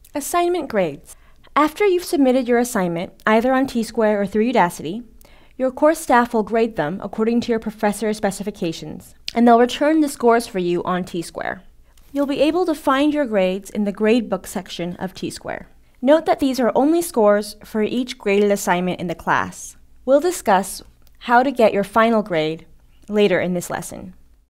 Assignment grades. After you've submitted your assignment, either on T-Square or through Udacity, your course staff will grade them according to your professor's specifications, and they'll return the scores for you on T-Square. You'll be able to find your grades in the gradebook section of T-Square. Note that these are only scores for each graded assignment in the class. We'll discuss how to get your final grade later in this lesson.